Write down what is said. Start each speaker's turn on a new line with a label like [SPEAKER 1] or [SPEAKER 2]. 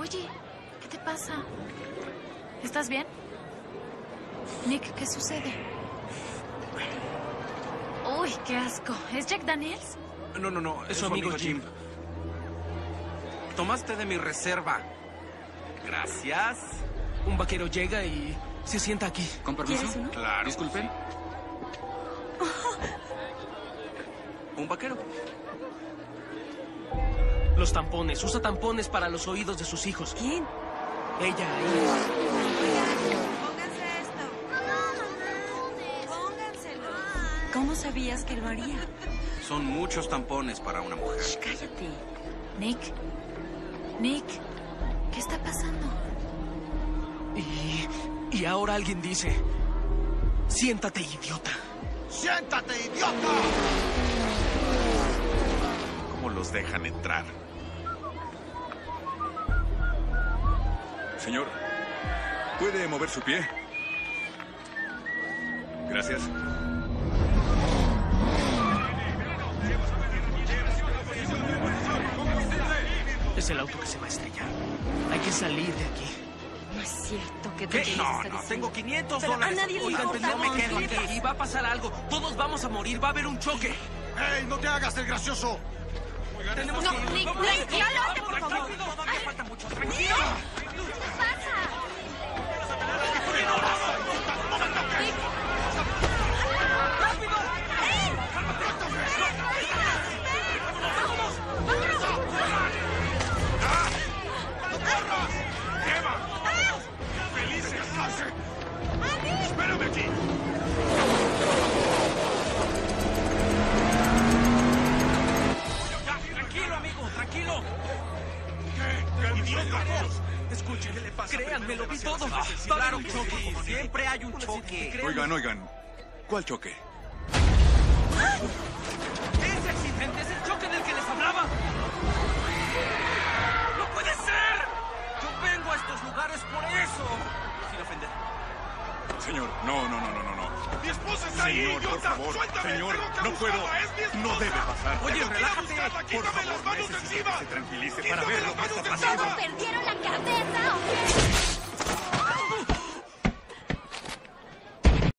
[SPEAKER 1] Oye, ¿qué te pasa? ¿Estás bien? Nick, ¿qué sucede? Uy, qué asco. ¿Es Jack Daniels?
[SPEAKER 2] No. Es su amigo Jim. Tomaste de mi reserva. Gracias.
[SPEAKER 3] Un vaquero llega y se sienta aquí.
[SPEAKER 4] ¿Con permiso?
[SPEAKER 1] ¿Quieres uno?
[SPEAKER 2] Claro.
[SPEAKER 4] Disculpen.
[SPEAKER 2] Un vaquero.
[SPEAKER 3] Los tampones. Usa tampones para los oídos de sus hijos.
[SPEAKER 5] ¿Quién?
[SPEAKER 3] Ella.
[SPEAKER 5] Pónganse esto. Pónganselo. ¿Cómo sabías que lo haría?
[SPEAKER 2] Son muchos tampones para una mujer.
[SPEAKER 5] Shh, cállate.
[SPEAKER 1] Nick. Nick, ¿qué está pasando?
[SPEAKER 3] Y ahora alguien dice... Siéntate, idiota.
[SPEAKER 6] ¡Siéntate, idiota! ¿Cómo los dejan entrar?
[SPEAKER 7] Señor, ¿puede mover su pie? Gracias.
[SPEAKER 3] Es el auto que se va a estrellar. Hay que salir de aquí.
[SPEAKER 5] No es cierto que
[SPEAKER 2] ¿Qué? No, tengo $500.
[SPEAKER 5] Pero a nadie le
[SPEAKER 3] Oigan,
[SPEAKER 5] importa.
[SPEAKER 3] no me quedo
[SPEAKER 5] ¿Qué le
[SPEAKER 3] aquí. Y va a pasar algo. Todos vamos a morir. Va a haber un choque.
[SPEAKER 6] ¡Ey, no te hagas el gracioso!
[SPEAKER 3] Tenemos
[SPEAKER 1] No,
[SPEAKER 3] que ir.
[SPEAKER 1] Nick,
[SPEAKER 3] Vamos,
[SPEAKER 1] Nick, cálmate, por favor.
[SPEAKER 3] Rápido, todavía falta mucho. Tranquilo.
[SPEAKER 1] ¿Qué pasa? Nick,
[SPEAKER 6] ¡Feliz de casarse! ¡Espérame aquí!
[SPEAKER 2] Ya, tranquilo, amigo, tranquilo.
[SPEAKER 6] ¿Qué? ¡Idiotas!
[SPEAKER 2] Escuchen, ¿qué le pasa?
[SPEAKER 3] Créanme, lo vi todo. Va a haber
[SPEAKER 2] Claro
[SPEAKER 3] un
[SPEAKER 2] que
[SPEAKER 3] choque.
[SPEAKER 2] sí, siempre hay un choque.
[SPEAKER 7] Oigan. ¿Cuál choque?
[SPEAKER 2] Ese accidente es el choque del que les hablaba. ¡No puede ser! Yo vengo a estos lugares por eso. Sin ofender.
[SPEAKER 7] Señor, no.
[SPEAKER 6] ¡Mi esposa está ahí,
[SPEAKER 7] Señor, por
[SPEAKER 6] idiota!
[SPEAKER 7] favor.
[SPEAKER 6] ¡Suéltame!
[SPEAKER 7] Señor,
[SPEAKER 6] ¡Tengo que
[SPEAKER 7] no puedo.
[SPEAKER 6] buscarla! ¡Es mi esposa!
[SPEAKER 7] No debe pasar.
[SPEAKER 2] Oye,
[SPEAKER 6] ¡Tengo que ir a
[SPEAKER 2] relájate.
[SPEAKER 6] buscarla!
[SPEAKER 7] Por
[SPEAKER 6] ¡Quítame
[SPEAKER 7] favor,
[SPEAKER 6] las manos de
[SPEAKER 7] necesito
[SPEAKER 6] encima!
[SPEAKER 7] que se tranquilice para
[SPEAKER 6] ¡Quítame
[SPEAKER 7] ver
[SPEAKER 6] las
[SPEAKER 7] lo que
[SPEAKER 6] manos
[SPEAKER 7] está
[SPEAKER 6] de
[SPEAKER 7] pasando.
[SPEAKER 6] encima!
[SPEAKER 1] ¿perdieron la cabeza o qué?